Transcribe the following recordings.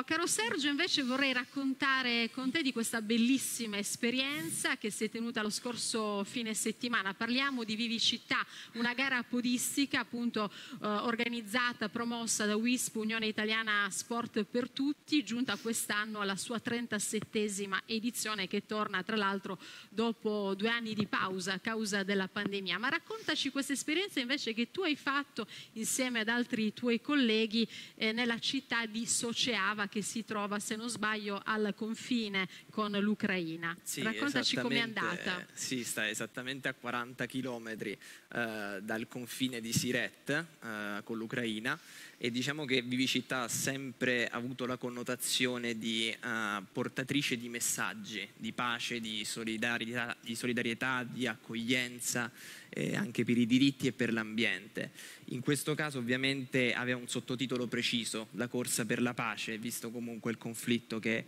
caro Sergio, invece vorrei raccontare con te di questa bellissima esperienza che si è tenuta lo scorso fine settimana. Parliamo di Vivicità, una gara podistica appunto organizzata, promossa da WISP, Unione Italiana Sport per Tutti, giunta quest'anno alla sua 37esima edizione, che torna tra l'altro dopo 2 anni di pausa a causa della pandemia. Ma raccontaci questa esperienza invece che tu hai fatto insieme ad altri tuoi colleghi nella città di Soceava, che si trova, se non sbaglio, al confine con l'Ucraina. Sì, raccontaci com'è andata. Sì, sta esattamente a 40 chilometri dal confine di Siret con l'Ucraina, e diciamo che Vivicità ha sempre avuto la connotazione di portatrice di messaggi di pace, di solidarietà, di accoglienza, anche per i diritti e per l'ambiente. In questo caso ovviamente aveva un sottotitolo preciso, la corsa per la pace, visto comunque il conflitto che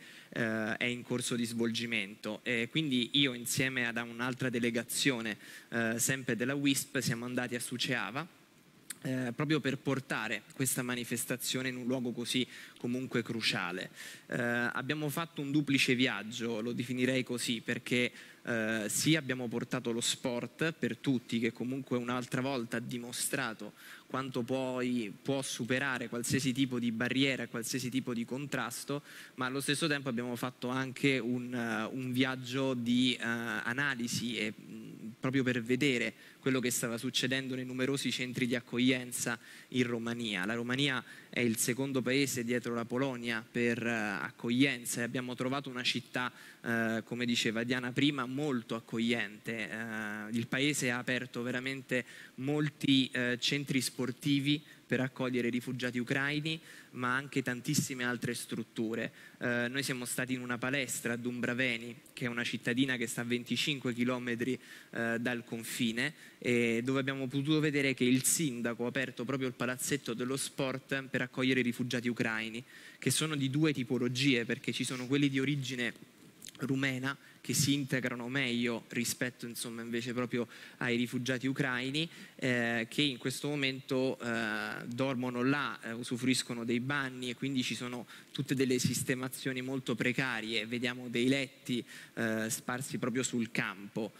è in corso di svolgimento. Quindi io, insieme ad un'altra delegazione sempre della WISP, siamo andati a Suceava proprio per portare questa manifestazione in un luogo così comunque cruciale. Abbiamo fatto un duplice viaggio, lo definirei così, perché sì, abbiamo portato lo sport per tutti, che comunque un'altra volta ha dimostrato quanto poi può superare qualsiasi tipo di barriera, qualsiasi tipo di contrasto, ma allo stesso tempo abbiamo fatto anche un viaggio di analisi, proprio per vedere quello che stava succedendo nei numerosi centri di accoglienza in Romania. La Romania è il secondo paese dietro la Polonia per accoglienza, e abbiamo trovato una città, come diceva Diana prima, molto accogliente. Il paese ha aperto veramente molti centri sportivi per accogliere rifugiati ucraini, ma anche tantissime altre strutture. Noi siamo stati in una palestra a Dumbraveni, che è una cittadina che sta a 25 chilometri dal confine, dove abbiamo potuto vedere che il sindaco ha aperto proprio il palazzetto dello sport per accogliere i rifugiati ucraini, che sono di 2 tipologie, perché ci sono quelli di origine rumena, che si integrano meglio rispetto invece proprio ai rifugiati ucraini, che in questo momento dormono là, usufruiscono dei bagni, e quindi ci sono tutte delle sistemazioni molto precarie. Vediamo dei letti sparsi proprio sul campo.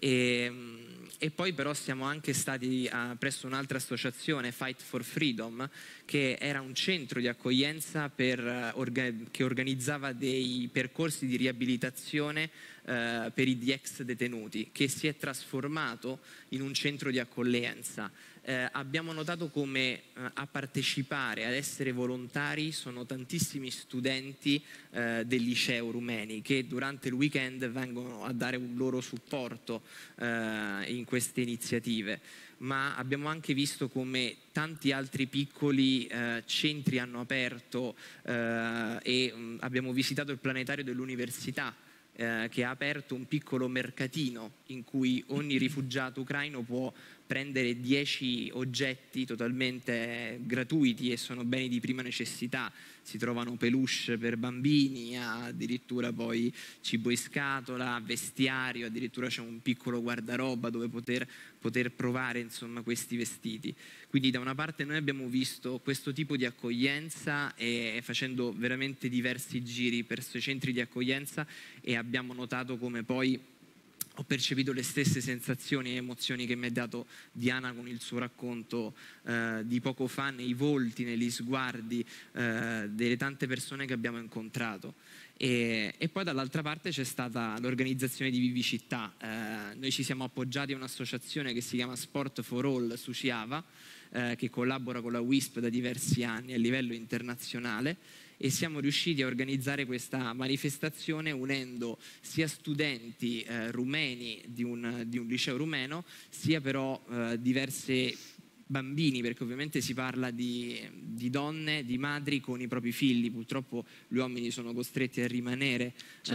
E poi però siamo anche stati presso un'altra associazione, Fight for Freedom, che era un centro di accoglienza che organizzava dei percorsi di riabilitazione per gli ex detenuti, che si è trasformato in un centro di accoglienza. Abbiamo notato come a partecipare, ad essere volontari, sono tantissimi studenti del liceo rumeni, che durante il weekend vengono a dare un loro supporto in queste iniziative. Ma abbiamo anche visto come tanti altri piccoli centri hanno aperto, e abbiamo visitato il planetario dell'università, che ha aperto un piccolo mercatino in cui ogni rifugiato ucraino può prendere 10 oggetti totalmente gratuiti, e sono beni di prima necessità. Si trovano peluche per bambini, addirittura poi cibo in scatola, vestiario, addirittura c'è un piccolo guardaroba dove poter provare questi vestiti. Quindi da una parte noi abbiamo visto questo tipo di accoglienza, e facendo veramente diversi giri per questi centri di accoglienza, e abbiamo notato come poi ho percepito le stesse sensazioni e emozioni che mi ha dato Diana con il suo racconto di poco fa, nei volti, negli sguardi delle tante persone che abbiamo incontrato. E poi dall'altra parte c'è stata l'organizzazione di Vivicità. Noi ci siamo appoggiati a un'associazione che si chiama Sport for All Suceava, che collabora con la WISP da diversi anni a livello internazionale, e siamo riusciti a organizzare questa manifestazione unendo sia studenti rumeni di un liceo rumeno, sia però diverse bambini, perché ovviamente si parla di donne, di madri con i propri figli. Purtroppo gli uomini sono costretti a rimanere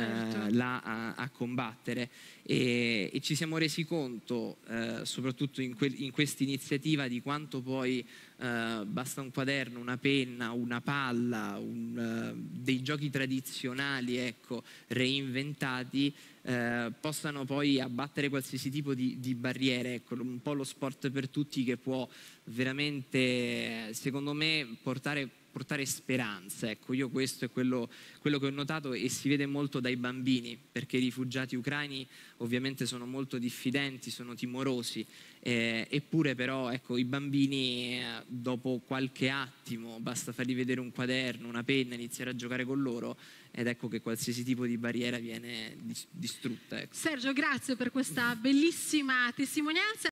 là a combattere, e ci siamo resi conto, soprattutto in questa iniziativa, di quanto poi basta un quaderno, una penna, una palla, dei giochi tradizionali, ecco, reinventati, possano poi abbattere qualsiasi tipo di barriere. Ecco, un po' lo sport per tutti, che può veramente, secondo me, portare portare speranza. Ecco, io questo è quello che ho notato, e si vede molto dai bambini, perché i rifugiati ucraini ovviamente sono molto diffidenti, sono timorosi, eppure però ecco, i bambini dopo qualche attimo basta fargli vedere un quaderno, una penna, iniziare a giocare con loro, ed ecco che qualsiasi tipo di barriera viene distrutta. Ecco. Sergio, grazie per questa bellissima testimonianza.